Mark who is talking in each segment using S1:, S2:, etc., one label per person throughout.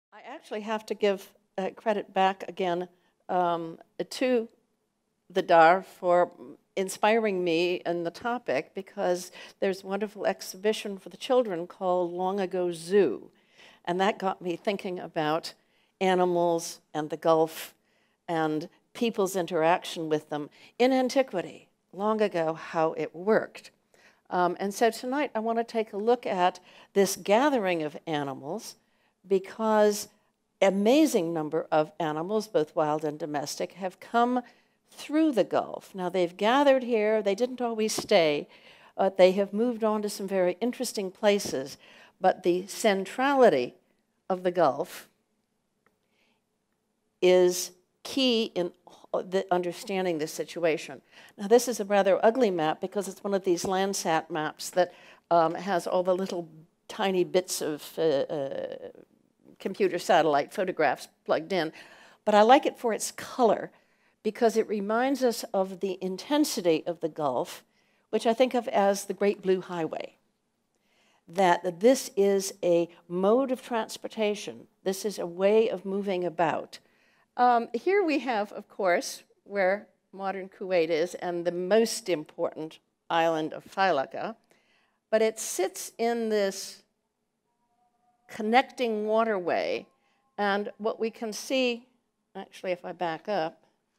S1: I actually have to give credit back again to the DAR for inspiring me in the topic, because there's a wonderful exhibition for the children called Long Ago Zoo. And that got me thinking about animals and the Gulf and people's interaction with them in antiquity, long ago, how it worked. And so tonight I want to take a look at this gathering of animals, because amazing number of animals, both wild and domestic, have come through the Gulf. Now they've gathered here, they didn't always stay, they have moved on to some very interesting places, but the centrality of the Gulf is key in understanding this situation. Now this is a rather ugly map because it's one of these Landsat maps that has all the little tiny bits of computer satellite photographs plugged in, but I like it for its color because it reminds us of the intensity of the Gulf, which I think of as the Great Blue Highway. That this is a mode of transportation. This is a way of moving about. Here we have, of course, where modern Kuwait is, and the most important island of Failaka, but it sits in this connecting waterway, and what we can see, actually if I back up,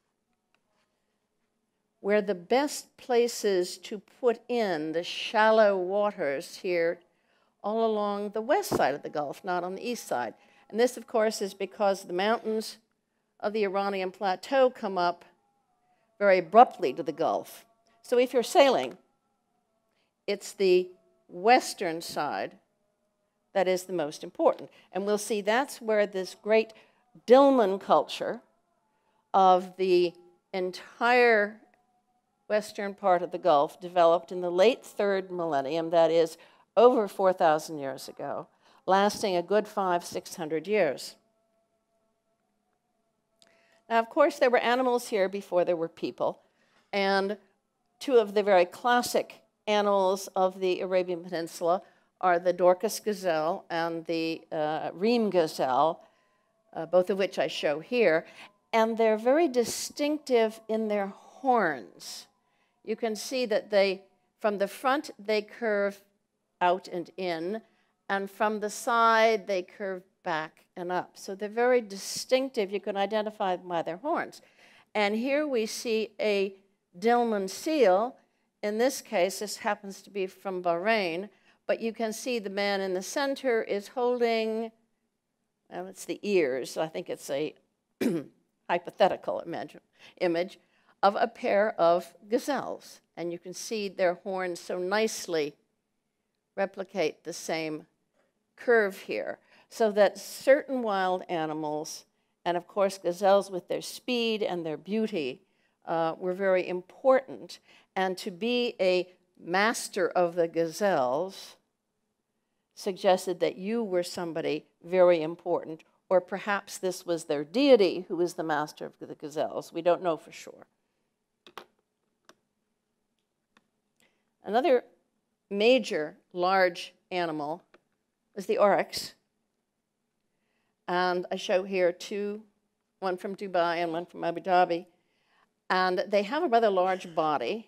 S1: where the best places to put in the shallow waters here all along the west side of the Gulf, not on the east side. And this, of course, is because the mountains of the Iranian plateau come up very abruptly to the Gulf. So if you're sailing, it's the western side that is the most important. And we'll see that's where this great Dilmun culture of the entire western part of the Gulf developed in the late 3rd millennium, that is over 4,000 years ago, lasting a good 500–600 years. Now, of course, there were animals here before there were people, and two of the very classic animals of the Arabian Peninsula are the Dorcas gazelle and the reem gazelle, both of which I show here, and they're very distinctive in their horns. You can see that from the front, they curve out and in, and from the side, they curve back and up. So they're very distinctive. You can identify them by their horns. And here we see a Dilmun seal. In this case, this happens to be from Bahrain, but you can see the man in the center is holding, well, it's the ears. I think it's a hypothetical image of a pair of gazelles. And you can see their horns so nicely replicate the same curve here. So that certain wild animals, and of course gazelles with their speed and their beauty, were very important. And to be a master of the gazelles suggested that you were somebody very important, or perhaps this was their deity who was the master of the gazelles. We don't know for sure. Another major large animal is the oryx. And I show here two, one from Dubai and one from Abu Dhabi. And they have a rather large body,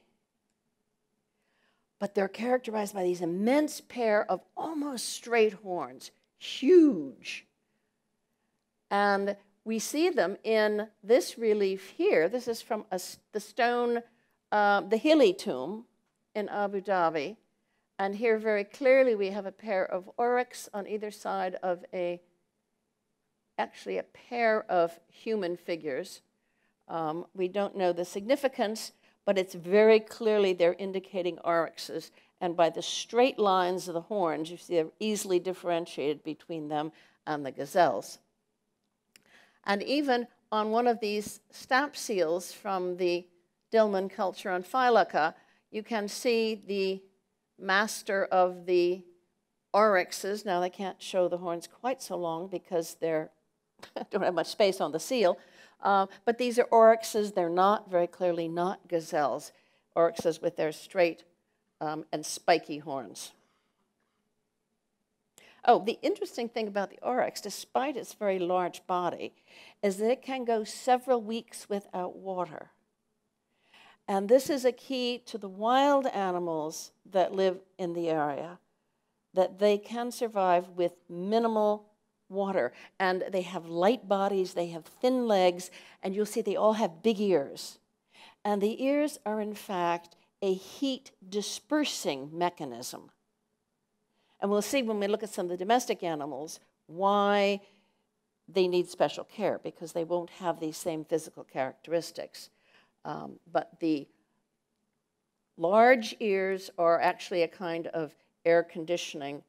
S1: but they're characterized by these immense pair of almost straight horns, huge. And we see them in this relief here. This is from the stone, the Hili tomb in Abu Dhabi. And here very clearly we have a pair of oryx on either side of actually a pair of human figures. We don't know the significance, but it's very clearly they're indicating oryxes. And by the straight lines of the horns, you see they're easily differentiated between them and the gazelles. And even on one of these stap seals from the Dilmun culture on Failaka, you can see the master of the oryxes. Now, they can't show the horns quite so long because they're don't have much space on the seal, but these are oryxes. They're not, very clearly not gazelles, oryxes with their straight and spiky horns. Oh, the interesting thing about the oryx, despite its very large body, is that it can go several weeks without water. And this is a key to the wild animals that live in the area, that they can survive with minimal water. And they have light bodies, they have thin legs, and you'll see they all have big ears. And the ears are, in fact, a heat dispersing mechanism. And we'll see when we look at some of the domestic animals why they need special care, because they won't have these same physical characteristics. But the large ears are actually a kind of air conditioning.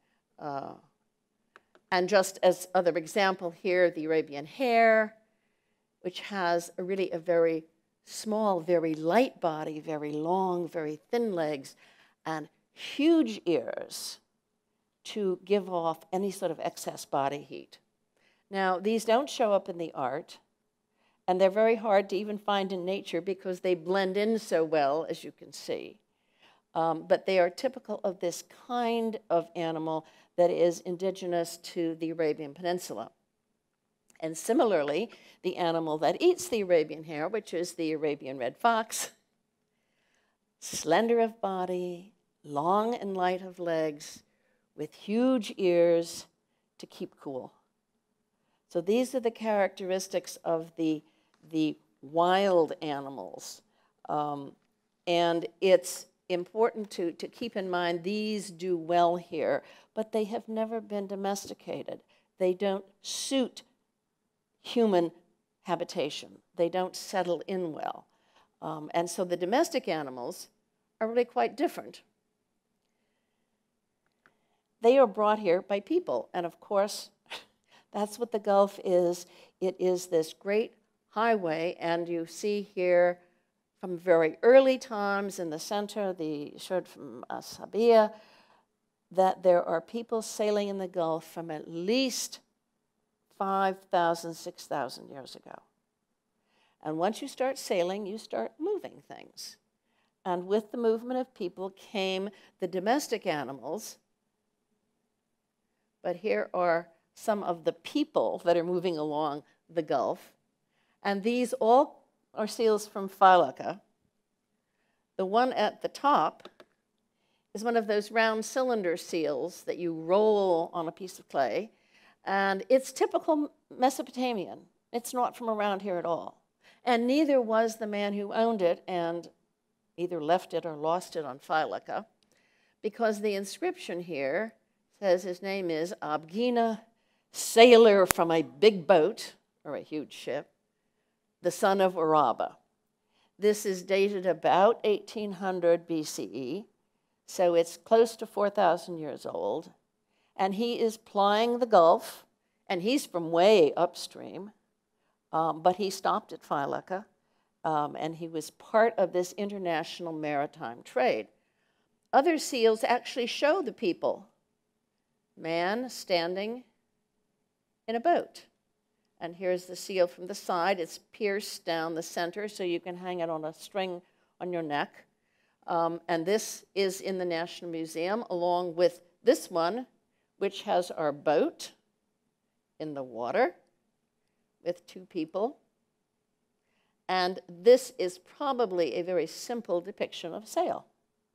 S1: And just as other example here, the Arabian hare, which has really a very small, very light body, very long, very thin legs, and huge ears to give off any sort of excess body heat. Now, these don't show up in the art, and they're very hard to even find in nature because they blend in so well, as you can see. But they are typical of this kind of animal that is indigenous to the Arabian Peninsula. And similarly, the animal that eats the Arabian hare, which is the Arabian red fox, slender of body, long and light of legs, with huge ears to keep cool. So these are the characteristics of the wild animals. And it's important to keep in mind these do well here, but they have never been domesticated. They don't suit human habitation. They don't settle in well. And so the domestic animals are really quite different. They are brought here by people, and of course, that's what the Gulf is. It is this great highway, and you see here from very early times in the center, showed from Sabia, that there are people sailing in the Gulf from at least 5,000, 6,000 years ago. And once you start sailing, you start moving things. And with the movement of people came the domestic animals. But here are some of the people that are moving along the Gulf. And these all are seals from Failaka. The one at the top is one of those round cylinder seals that you roll on a piece of clay. And it's typical Mesopotamian. It's not from around here at all. And neither was the man who owned it and either left it or lost it on Failaka, because the inscription here says his name is Abgina, sailor from a big boat, or a huge ship, the son of Uraba. This is dated about 1800 BCE, so it's close to 4,000 years old. And he is plying the Gulf, and he's from way upstream, but he stopped at Failaka, and he was part of this international maritime trade. Other seals actually show the people, man standing in a boat. And here's the seal from the side. It's pierced down the center, so you can hang it on a string on your neck. And this is in the National Museum, along with this one, which has our boat in the water with two people. And this is probably a very simple depiction of a sail.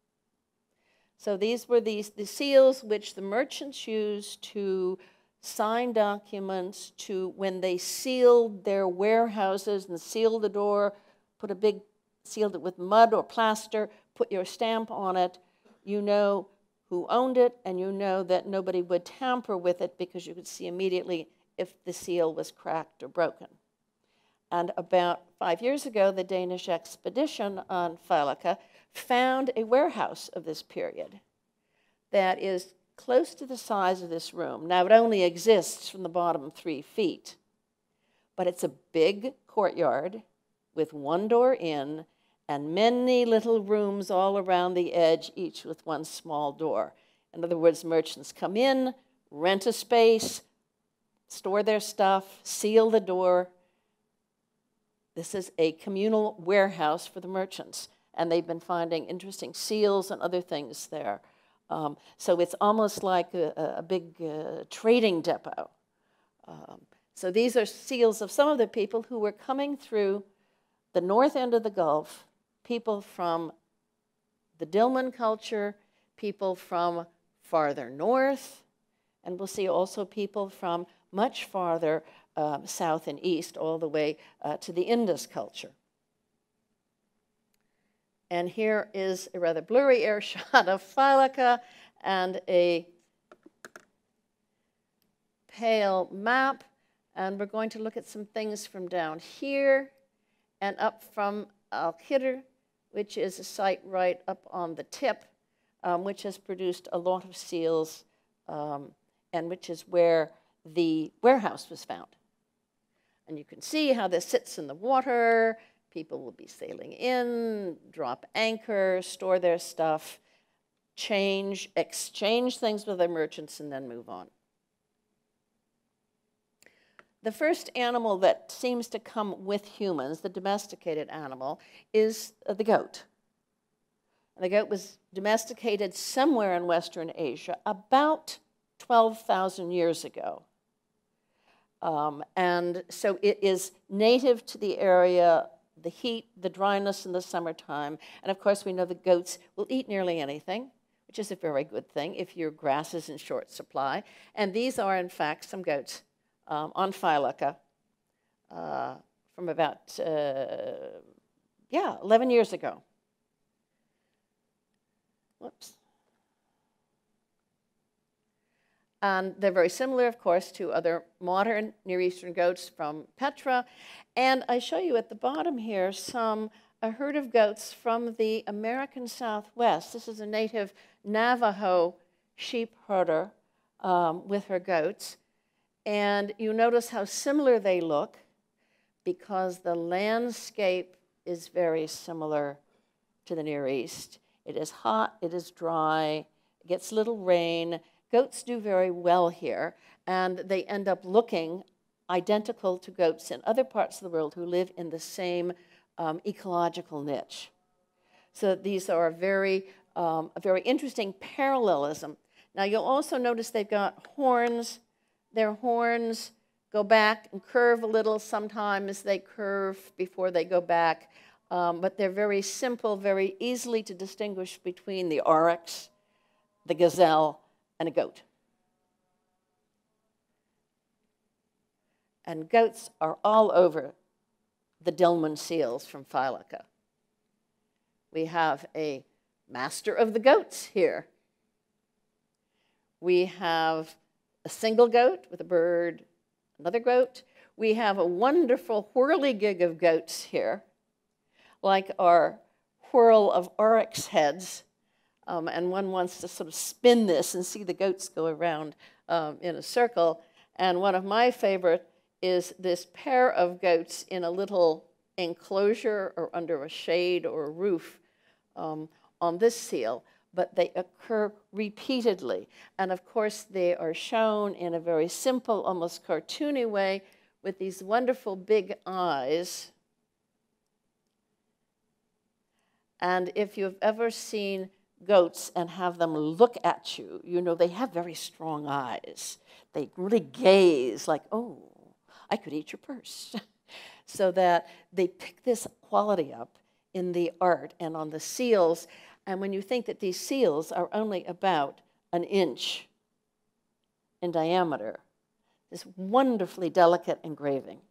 S1: So these were the seals which the merchants used to sign documents, to when they sealed their warehouses and sealed the door, sealed it with mud or plaster, put your stamp on it. You know who owned it, and you know that nobody would tamper with it because you could see immediately if the seal was cracked or broken. And about 5 years ago, the Danish expedition on Failaka found a warehouse of this period that is close to the size of this room. Now, it only exists from the bottom 3 feet, but it's a big courtyard with one door in and many little rooms all around the edge, each with one small door. In other words, merchants come in, rent a space, store their stuff, seal the door. This is a communal warehouse for the merchants, and they've been finding interesting seals and other things there. So it's almost like a big trading depot. So these are seals of some of the people who were coming through the north end of the Gulf, people from the Dillman culture, people from farther north, and we'll see also people from much farther south and east, all the way to the Indus culture. And here is a rather blurry air shot of Phylica and a pale map. And we're going to look at some things from down here and up from Al-Khidr, which is a site right up on the tip, which has produced a lot of seals, and which is where the warehouse was found. And you can see how this sits in the water. People will be sailing in, drop anchor, store their stuff, exchange things with their merchants, and then move on. The first animal that seems to come with humans, the domesticated animal, is the goat. And the goat was domesticated somewhere in Western Asia about 12,000 years ago. And so it is native to the area, the heat, the dryness in the summertime. And of course, we know the goats will eat nearly anything, which is a very good thing if your grass is in short supply. And these are, in fact, some goats on Phylica from about, 11 years ago. Whoops. And they're very similar, of course, to other modern Near Eastern goats from Petra. And I show you at the bottom here a herd of goats from the American Southwest. This is a native Navajo sheep herder with her goats. And you notice how similar they look because the landscape is very similar to the Near East. It is hot, it is dry, it gets little rain. Goats do very well here, and they end up looking identical to goats in other parts of the world who live in the same ecological niche. So these are a very interesting parallelism. Now you'll also notice they've got horns. Their horns go back and curve a little. Sometimes they curve before they go back, but they're very simple, very easily to distinguish between the oryx, the gazelle, and a goat. And goats are all over the Dillman seals from Phylica. We have a master of the goats here. We have a single goat with a bird, another goat. We have a wonderful whirligig of goats here, like our whirl of oryx heads. And one wants to sort of spin this and see the goats go around in a circle. And one of my favorite is this pair of goats in a little enclosure or under a shade or a roof on this seal, but they occur repeatedly. And of course, they are shown in a very simple, almost cartoony way with these wonderful big eyes. And if you've ever seen goats and have them look at you, you know they have very strong eyes. They really gaze like, oh, I could eat your purse. So that they pick this quality up in the art and on the seals. And when you think that these seals are only about an inch in diameter, this wonderfully delicate engraving.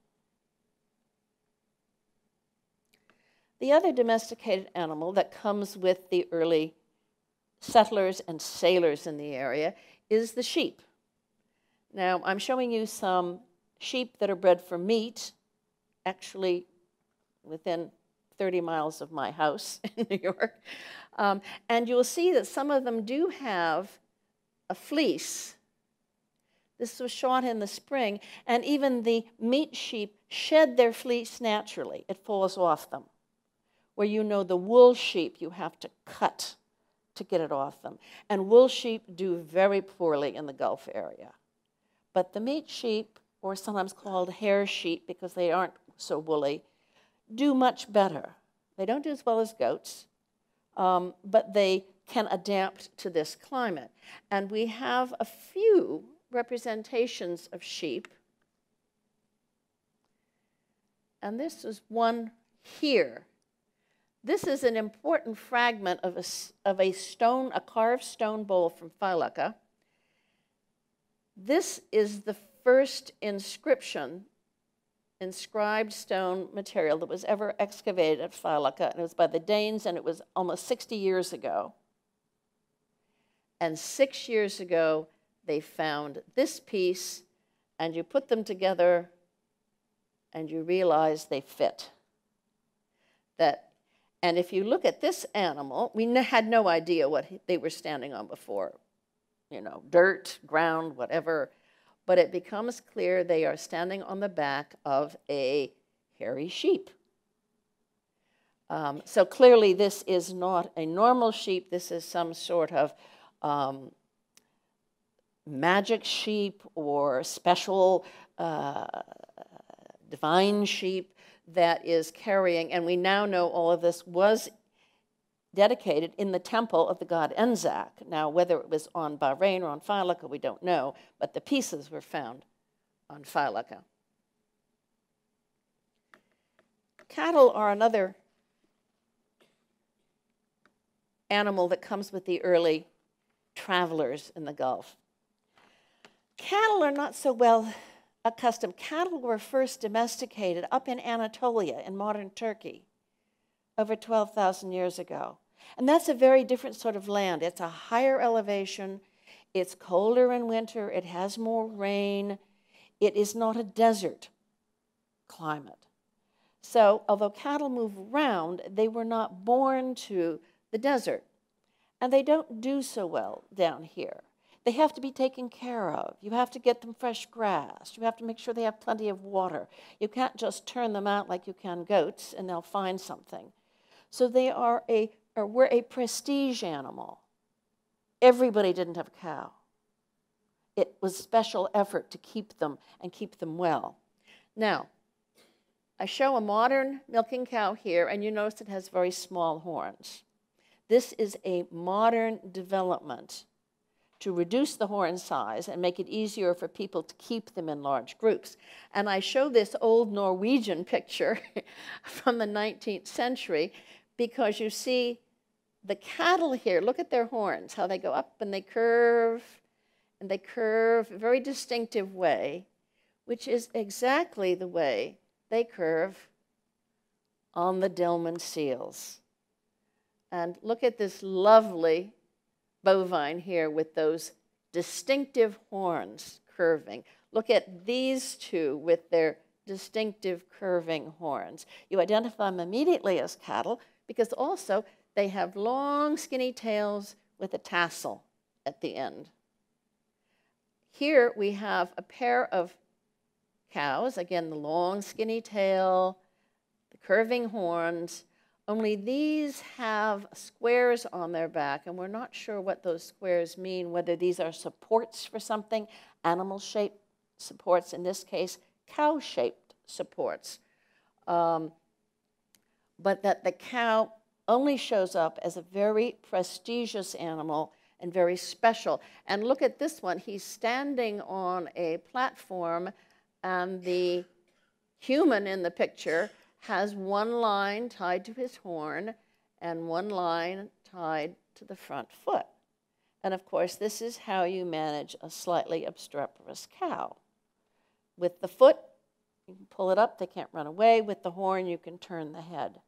S1: The other domesticated animal that comes with the early settlers and sailors in the area is the sheep. Now, I'm showing you some sheep that are bred for meat, actually within 30 miles of my house in New York. And you'll see that some of them do have a fleece. This was shot in the spring, and even the meat sheep shed their fleece naturally. It falls off them. Where you know the wool sheep, you have to cut to get it off them. And wool sheep do very poorly in the Gulf area. But the meat sheep, or sometimes called hair sheep because they aren't so woolly, do much better. They don't do as well as goats, but they can adapt to this climate. And we have a few representations of sheep. And this is one here. This is an important fragment of a carved stone bowl from Failaka. This is the first inscribed stone material that was ever excavated at Failaka, and it was by the Danes, and it was almost 60 years ago. And 6 years ago, they found this piece, and you put them together, and you realize they fit. And if you look at this animal, we had no idea what they were standing on before. You know, dirt, ground, whatever. But it becomes clear they are standing on the back of a hairy sheep. So clearly this is not a normal sheep. This is some sort of magic sheep or special divine sheep that is carrying, and we now know all of this was dedicated in the temple of the god Enzak. Now, whether it was on Bahrain or on Failaka, we don't know, but the pieces were found on Failaka. Cattle are another animal that comes with the early travelers in the Gulf. Cattle are not so well accustomed. Cattle were first domesticated up in Anatolia in modern Turkey over 12,000 years ago. And that's a very different sort of land. It's a higher elevation. It's colder in winter. It has more rain. It is not a desert climate. So although cattle move around, they were not born to the desert. And they don't do so well down here. They have to be taken care of. You have to get them fresh grass. You have to make sure they have plenty of water. You can't just turn them out like you can goats and they'll find something. So they were a prestige animal. Everybody didn't have a cow. It was special effort to keep them and keep them well. Now, I show a modern milking cow here, and you notice it has very small horns. This is a modern development to reduce the horn size and make it easier for people to keep them in large groups. And I show this old Norwegian picture from the 19th century because you see the cattle here, look at their horns, how they go up and they curve a very distinctive way, which is exactly the way they curve on the Dillman seals. And look at this lovely bovine here with those distinctive horns curving. Look at these two with their distinctive curving horns. You identify them immediately as cattle because also they have long skinny tails with a tassel at the end. Here we have a pair of cows, again the long skinny tail, the curving horns, only these have squares on their back, and we're not sure what those squares mean, whether these are supports for something, animal-shaped supports, in this case, cow-shaped supports. But that the cow only shows up as a very prestigious animal and very special. And look at this one. He's standing on a platform, and the human in the picture has one line tied to his horn and one line tied to the front foot. And of course, this is how you manage a slightly obstreperous cow. With the foot, you can pull it up, they can't run away. With the horn, you can turn the head.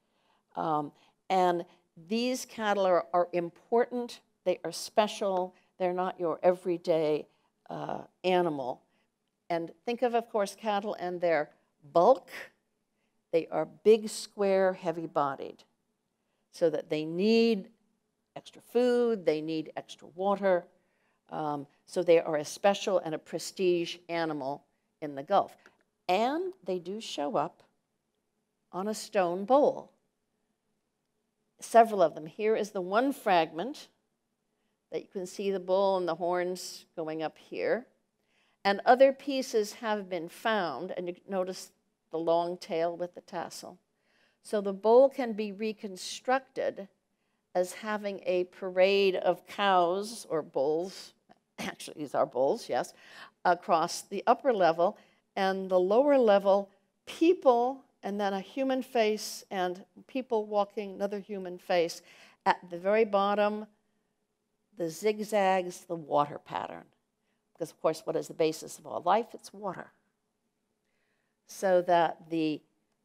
S1: And these cattle are important, they are special, they're not your everyday animal. And think of course, cattle and their bulk. They are big, square, heavy-bodied, so that they need extra food, they need extra water. So they are a special and a prestige animal in the Gulf. And they do show up on a stone bowl. Several of them. Here is the one fragment that you can see the bull and the horns going up here. And other pieces have been found, and you notice the long tail with the tassel. So the bowl can be reconstructed as having a parade of cows or bulls, actually these are bulls, yes, across the upper level, and the lower level, people, and then a human face, and people walking, another human face. At the very bottom, the zigzags, the water pattern. Because, of course, what is the basis of all life? It's water. So that the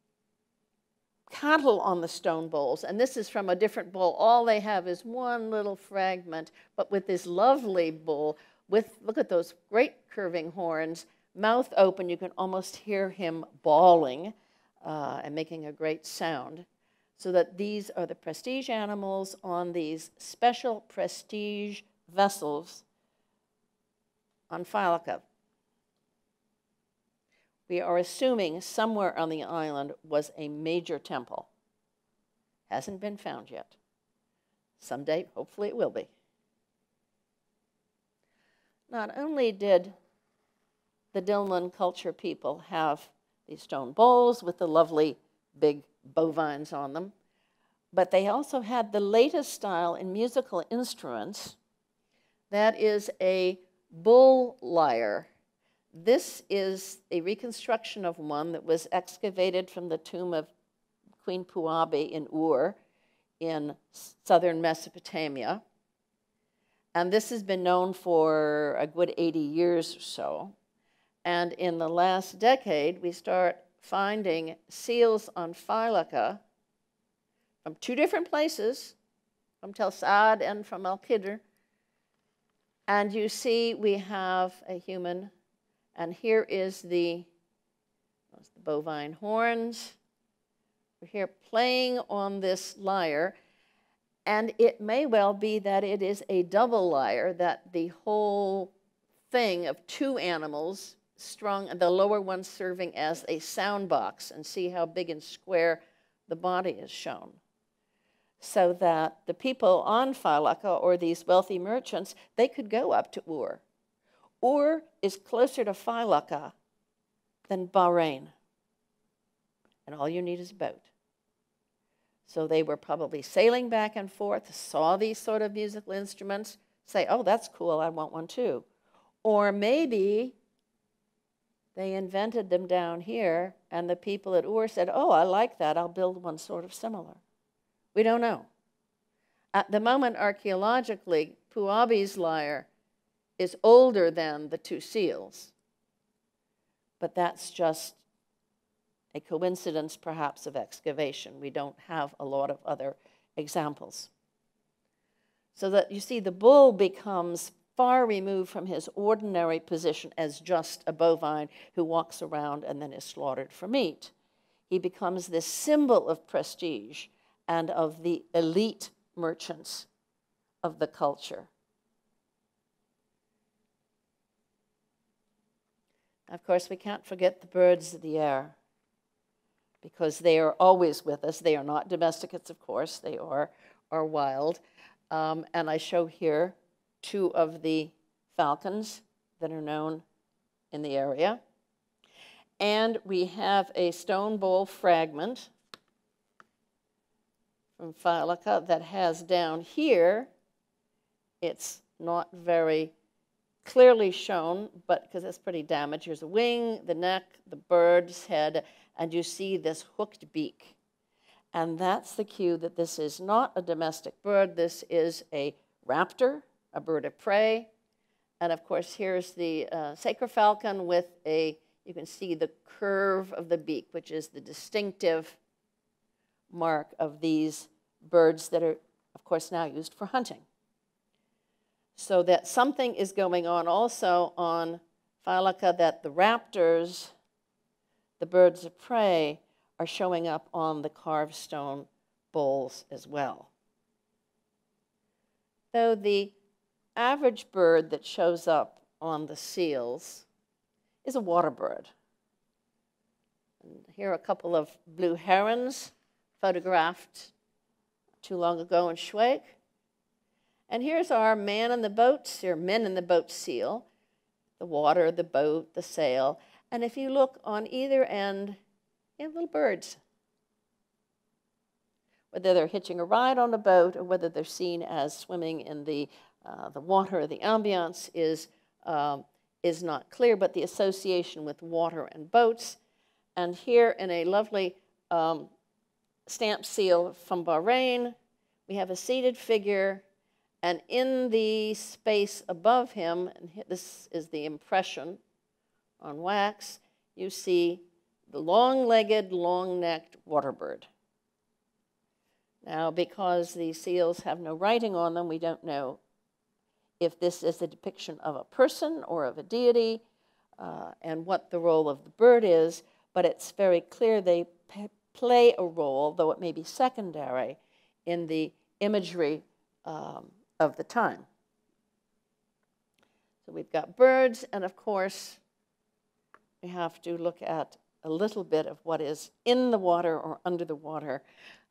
S1: cattle on the stone bowls, and this is from a different bowl, all they have is one little fragment, but with this lovely bull, with, look at those great curving horns, mouth open, you can almost hear him bawling and making a great sound. So that these are the prestige animals on these special prestige vessels on Failaka. We are assuming somewhere on the island was a major temple. Hasn't been found yet. Someday, hopefully it will be. Not only did the Dilmun culture people have these stone bowls with the lovely big bovines on them, but they also had the latest style in musical instruments. That is a bull lyre. This is a reconstruction of one that was excavated from the tomb of Queen Puabi in Ur in southern Mesopotamia. And this has been known for a good 80 years or so. And in the last decade, we start finding seals on Failaka from two different places, from Tel Saad and from Al-Qidr. And you see we have a human, and here is the bovine horns. We're here playing on this lyre, and it may well be that it is a double lyre, that the whole thing of two animals strung, and the lower one serving as a sound box, and see how big and square the body is shown. So that the people on Failaka, or these wealthy merchants, they could go up to Ur. Ur is closer to Failaka than Bahrain. And all you need is a boat. So they were probably sailing back and forth, saw these sort of musical instruments, say, oh, that's cool, I want one too. Or maybe they invented them down here, and the people at Ur said, oh, I like that, I'll build one sort of similar. We don't know. At the moment, archaeologically, Puabi's lyre is older than the two seals. But that's just a coincidence, perhaps, of excavation. We don't have a lot of other examples. So that, you see, the bull becomes far removed from his ordinary position as just a bovine who walks around and then is slaughtered for meat. He becomes this symbol of prestige and of the elite merchants of the culture. Of course, we can't forget the birds of the air, because they are always with us. They are not domesticates, of course. They are wild. And I show here two of the falcons that are known in the area. And we have a stone bowl fragment from Failaka that has down here, it's not very clearly shown, but because it's pretty damaged. Here's a wing, the neck, the bird's head, and you see this hooked beak. And that's the cue that this is not a domestic bird. This is a raptor, a bird of prey. And of course, here's the sacred falcon with you can see the curve of the beak, which is the distinctive mark of these birds that are, of course, now used for hunting. So that something is going on also on Failaka, that the raptors, the birds of prey, are showing up on the carved stone bowls as well. Though the average bird that shows up on the seals is a water bird. And here are a couple of blue herons photographed too long ago in Schweik. And here's our man in the boat, or men in the boat seal, the water, the boat, the sail. And if you look on either end, you have little birds. Whether they're hitching a ride on a boat or whether they're seen as swimming in the water, the ambiance is not clear, but the association with water and boats. And here in a lovely stamp seal from Bahrain, we have a seated figure, and in the space above him, and this is the impression on wax, you see the long-legged, long-necked water bird. Now, because these seals have no writing on them, we don't know if this is a depiction of a person or of a deity and what the role of the bird is, but it's very clear they play a role, though it may be secondary, in the imagery of the time. So we've got birds, and of course, we have to look at a little bit of what is in the water or under the water.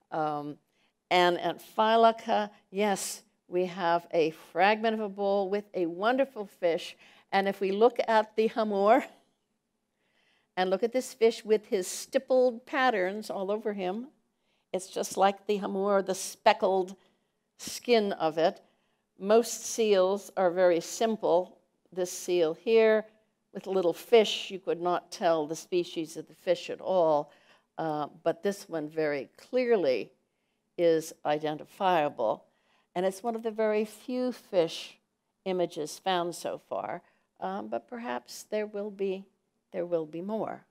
S1: And at Phylaca, yes, we have a fragment of a bowl with a wonderful fish. And if we look at the hamur and look at this fish with his stippled patterns all over him, it's just like the hamur, the speckled skin of it. Most seals are very simple. This seal here with a little fish, you could not tell the species of the fish at all. But this one very clearly is identifiable. And it's one of the very few fish images found so far, but perhaps there will be more.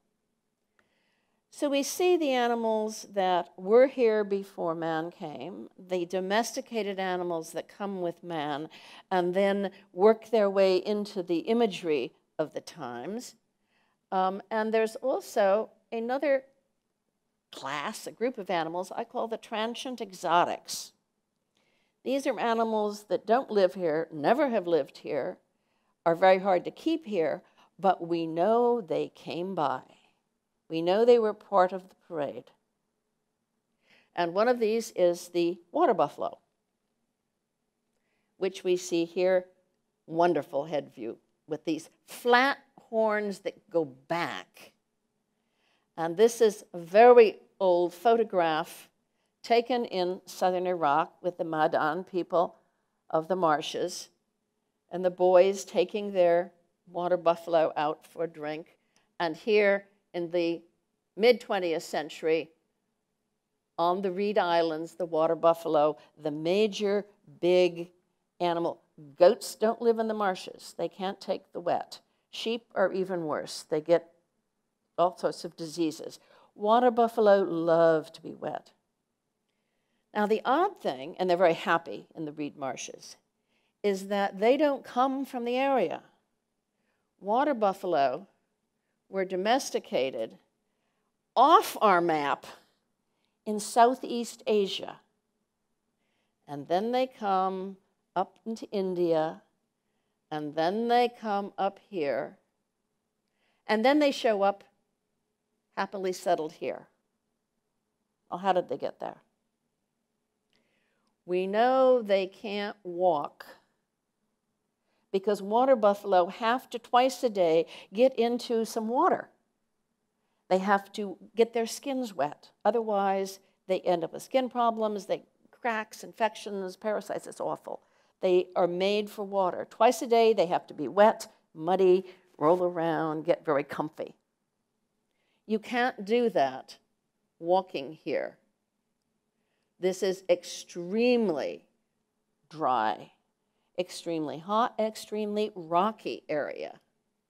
S1: So we see the animals that were here before man came, the domesticated animals that come with man, and then work their way into the imagery of the times. And there's also another class, a group of animals I call the transient exotics. These are animals that don't live here, never have lived here, are very hard to keep here, but we know they came by. We know they were part of the parade. And one of these is the water buffalo, which we see here, wonderful head view, with these flat horns that go back. And this is a very old photograph taken in southern Iraq with the Madan people of the marshes, and the boys taking their water buffalo out for a drink. And here in the mid-20th century, on the Reed Islands, the water buffalo, the major big animal. Goats don't live in the marshes. They can't take the wet. Sheep are even worse. They get all sorts of diseases. Water buffalo love to be wet. Now, the odd thing, and they're very happy in the reed marshes, is that they don't come from the area. Water buffalo were domesticated off our map in Southeast Asia. And then they come up into India, and then they come up here, and then they show up happily settled here. Well, how did they get there? We know they can't walk because water buffalo have to twice a day get into some water. They have to get their skins wet. Otherwise, they end up with skin problems, cracks, infections, parasites. It's awful. They are made for water. Twice a day, they have to be wet, muddy, roll around, get very comfy. You can't do that walking here. This is extremely dry, extremely hot, extremely rocky area.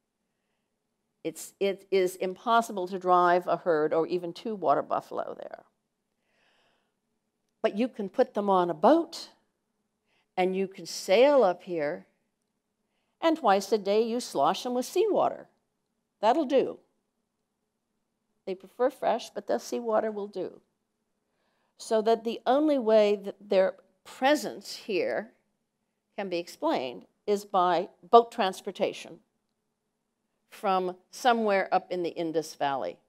S1: It is impossible to drive a herd or even two water buffalo there. But you can put them on a boat and you can sail up here, and twice a day you slosh them with seawater. That'll do. They prefer fresh, but the seawater will do. So that the only way that their presence here can be explained is by boat transportation from somewhere up in the Indus Valley.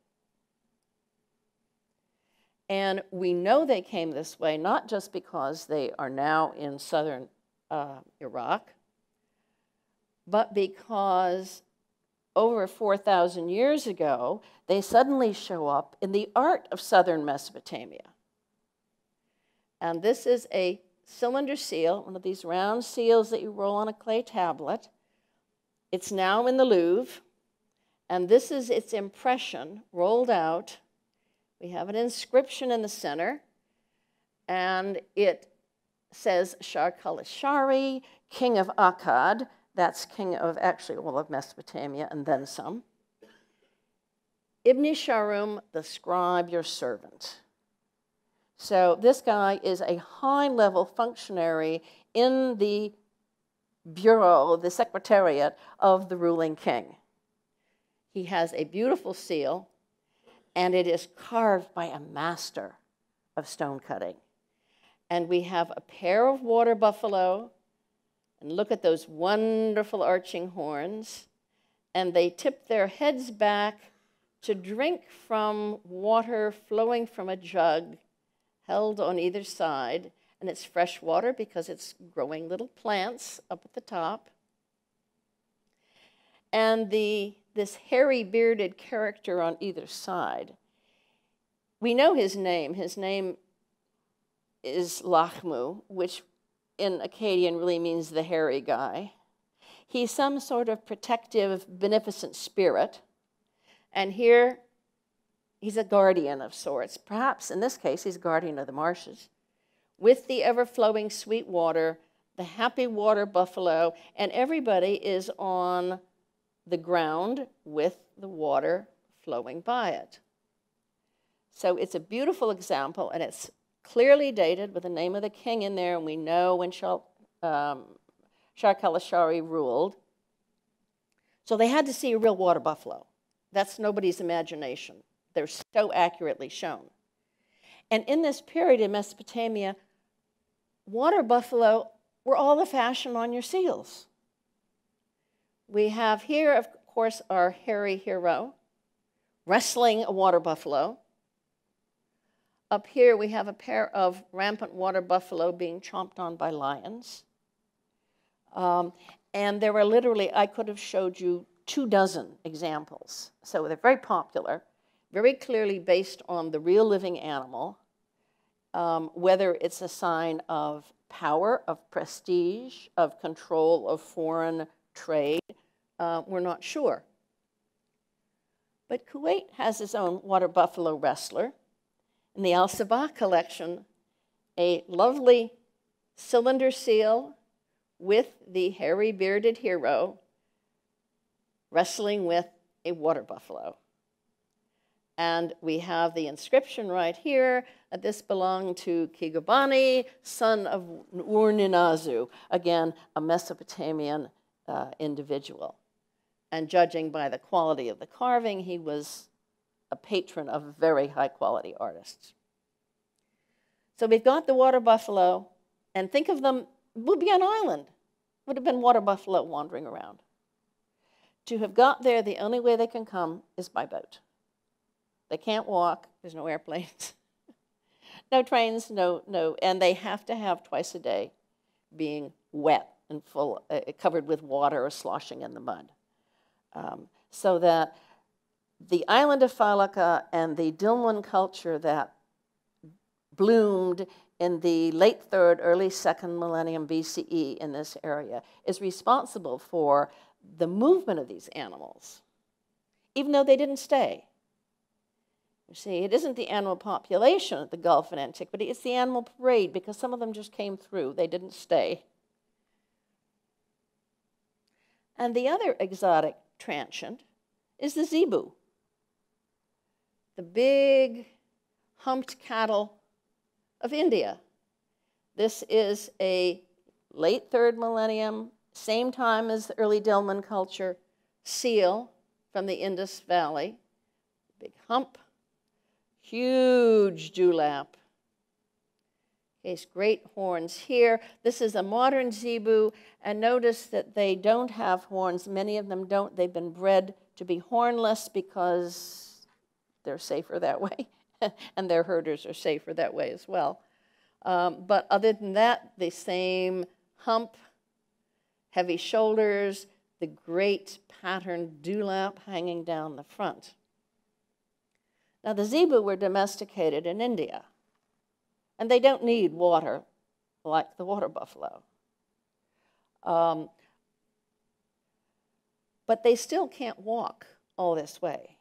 S1: And we know they came this way, not just because they are now in southern Iraq, but because over 4,000 years ago, they suddenly show up in the art of southern Mesopotamia. And this is a cylinder seal, one of these round seals that you roll on a clay tablet. It's now in the Louvre, and this is its impression rolled out. We have an inscription in the center, and it says Shar Kalashari, king of Akkad. That's king of actually all of Mesopotamia and then some. Ibn Sharum, the scribe, your servant. So this guy is a high-level functionary in the bureau, the secretariat of the ruling king. He has a beautiful seal, and it is carved by a master of stone cutting. And we have a pair of water buffalo, and look at those wonderful arching horns, and they tip their heads back to drink from water flowing from a jug held on either side, and it's fresh water because it's growing little plants up at the top. And this hairy bearded character on either side, we know his name. His name is Lachmu, which in Akkadian really means the hairy guy. He's some sort of protective, beneficent spirit. And here, he's a guardian of sorts. Perhaps, in this case, he's a guardian of the marshes. With the ever-flowing sweet water, the happy water buffalo, and everybody is on the ground with the water flowing by it. So it's a beautiful example, and it's clearly dated with the name of the king in there, and we know when Shar Kalashari ruled. So they had to see a real water buffalo. That's nobody's imagination. They're so accurately shown. And in this period in Mesopotamia, water buffalo were all the fashion on your seals. We have here, of course, our hairy hero wrestling a water buffalo. Up here, we have a pair of rampant water buffalo being chomped on by lions. And there were literally, I could have showed you 24 examples. So they're very popular, very clearly based on the real living animal, whether it's a sign of power, of prestige, of control of foreign trade, we're not sure. But Kuwait has its own water buffalo wrestler. In the Al-Sabah collection, a lovely cylinder seal with the hairy bearded hero wrestling with a water buffalo. And we have the inscription right here that this belonged to Kigabani, son of Ur-Ninazu, again, a Mesopotamian individual. And judging by the quality of the carving, he was a patron of very high-quality artists. So we've got the water buffalo, and think of them, would be an island. Would have been water buffalo wandering around. To have got there, the only way they can come is by boat. They can't walk, there's no airplanes, no trains, no, and they have to have twice a day being wet and full, covered with water or sloshing in the mud. So that the island of Falaka and the Dilmun culture that bloomed in the late 3rd, early 2nd millennium BCE in this area is responsible for the movement of these animals, even though they didn't stay. You see, it isn't the animal population at the Gulf in Antiquity, it's the animal parade, because some of them just came through, they didn't stay. And the other exotic transient is the zebu, the big humped cattle of India. This is a late 3rd millennium, same time as the early Dilmun culture, seal from the Indus Valley, big hump, huge dewlap. Case great horns here. This is a modern zebu, and notice that they don't have horns. Many of them don't. They've been bred to be hornless because they're safer that way, and their herders are safer that way as well. But other than that, the same hump, heavy shoulders, the great patterned dewlap hanging down the front. Now, the zebu were domesticated in India. And they don't need water like the water buffalo. But they still can't walk all this way.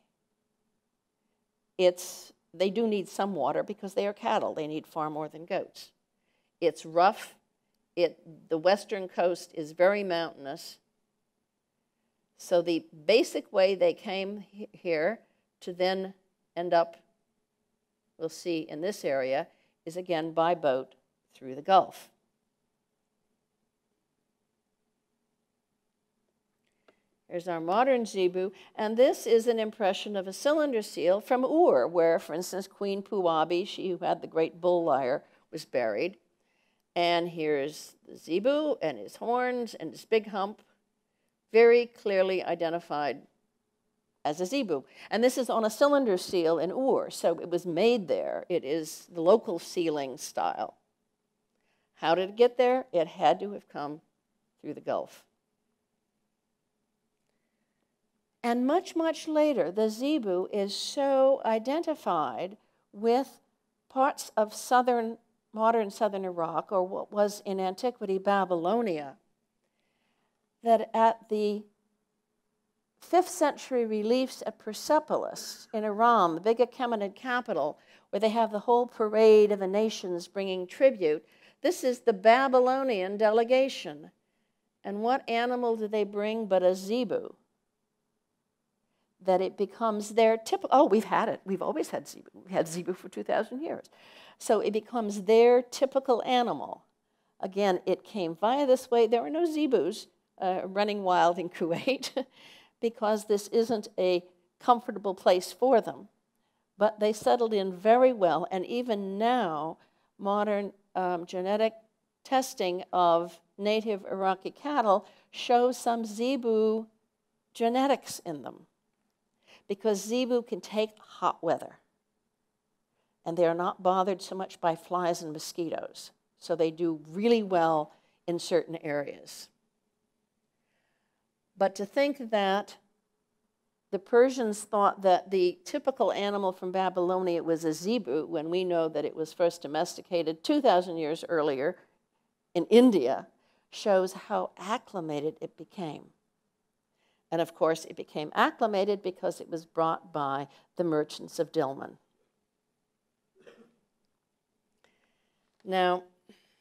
S1: They do need some water because they are cattle. They need far more than goats. It's rough. The western coast is very mountainous. So the basic way they came here to then end up, we'll see in this area, is again by boat through the Gulf. Here's our modern zebu, and this is an impression of a cylinder seal from Ur, where, for instance, Queen Puabi, she who had the great bull lyre, was buried. And here's the zebu and his horns and his big hump, very clearly identified as a zebu. And this is on a cylinder seal in Ur, so it was made there. It is the local sealing style. How did it get there? It had to have come through the Gulf. And much, much later, the zebu is so identified with parts of modern southern Iraq, or what was in antiquity Babylonia, that at the 5th century reliefs at Persepolis in Iran, the big Achaemenid capital, where they have the whole parade of the nations bringing tribute, this is the Babylonian delegation. And what animal do they bring but a zebu? That it becomes their typical, oh, we've had it. We've always had zebu. We had zebu for 2,000 years. So it becomes their typical animal. Again, it came via this way. There were no zebus running wild in Kuwait because this isn't a comfortable place for them. But they settled in very well, and even now, modern genetic testing of native Iraqi cattle shows some zebu genetics in them, because zebu can take hot weather, and they are not bothered so much by flies and mosquitoes. So they do really well in certain areas. But to think that the Persians thought that the typical animal from Babylonia was a zebu, when we know that it was first domesticated 2,000 years earlier in India, shows how acclimated it became. And of course, it became acclimated because it was brought by the merchants of Dilmun. Now,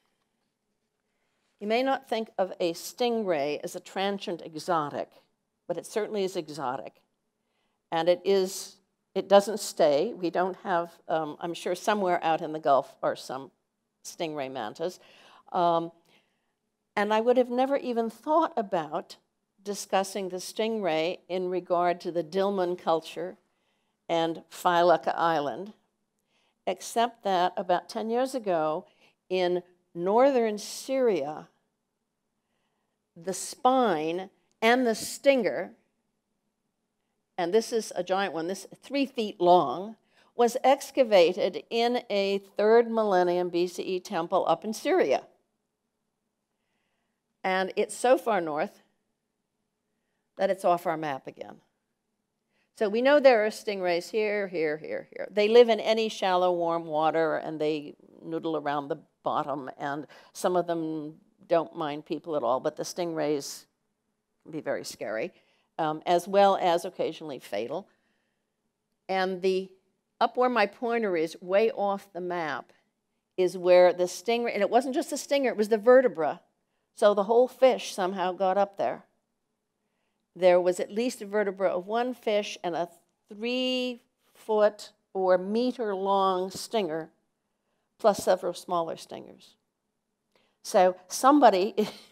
S1: you may not think of a stingray as a transient exotic, but it certainly is exotic. And it doesn't stay. We don't have, I'm sure somewhere out in the Gulf are some stingray mantas. And I would have never even thought about discussing the stingray in regard to the Dilmun culture and Failaka Island, except that about 10 years ago in northern Syria, the spine and the stinger, and this is a giant one, this 3 feet long, was excavated in a 3rd millennium BCE temple up in Syria. And it's so far north that it's off our map again. So we know there are stingrays here, here, here, here. They live in any shallow, warm water, and they noodle around the bottom, and some of them don't mind people at all, but the stingrays can be very scary, as well as occasionally fatal. And up where my pointer is, way off the map, is where the stingray, and it wasn't just the stinger, it was the vertebra. So the whole fish somehow got up there. There was at least a vertebra of one fish and a 3-foot or meter-long stinger, plus several smaller stingers. So somebody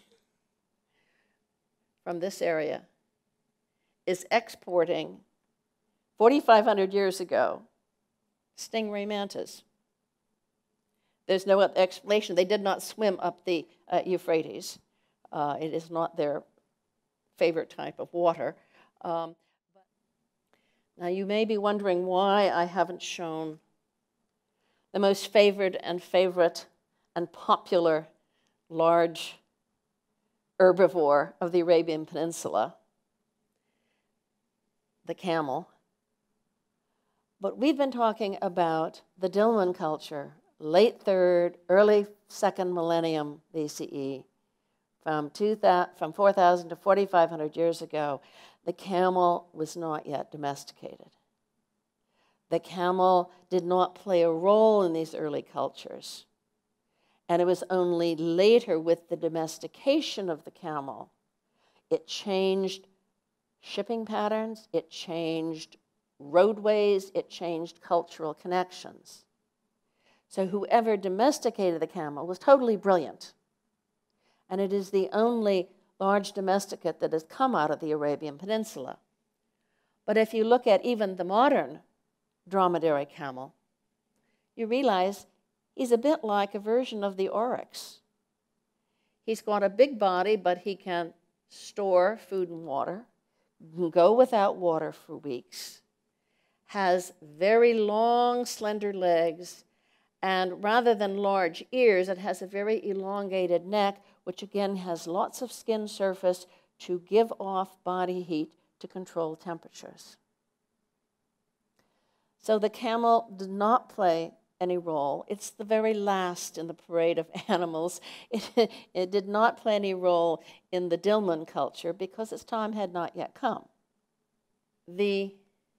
S1: from this area is exporting 4,500 years ago stingray mantas. There's no other explanation. They did not swim up the Euphrates. It is not their favorite type of water. Now you may be wondering why I haven't shown the most favored and favorite and popular large herbivore of the Arabian Peninsula, the camel. But we've been talking about the Dilmun culture late 3rd, early 2nd millennium BCE, from 4,000 to 4,500 years ago, the camel was not yet domesticated. The camel did not play a role in these early cultures. And it was only later, with the domestication of the camel, it changed shipping patterns, it changed roadways, it changed cultural connections. So whoever domesticated the camel was totally brilliant. And it is the only large domesticate that has come out of the Arabian Peninsula. But if you look at even the modern dromedary camel, you realize he's a bit like a version of the oryx. He's got a big body, but he can store food and water, can go without water for weeks, has very long, slender legs, and rather than large ears, it has a very elongated neck, which again has lots of skin surface to give off body heat to control temperatures. So the camel did not play any role. It's the very last in the parade of animals. It did not play any role in the Dilmun culture because its time had not yet come. The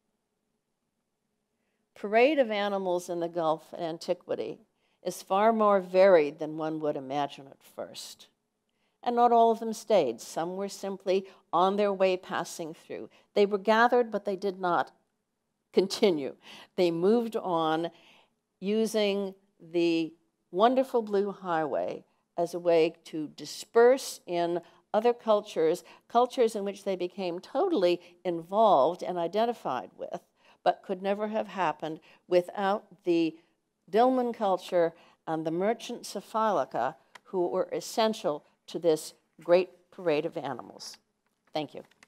S1: parade of animals in the Gulf in Antiquity is far more varied than one would imagine at first. And not all of them stayed. Some were simply on their way passing through. They were gathered, but they did not continue. They moved on using the wonderful Blue Highway as a way to disperse in other cultures, cultures in which they became totally involved and identified with, but could never have happened without the Dilmun culture and the merchants of Philica who were essential to this great parade of animals. Thank you.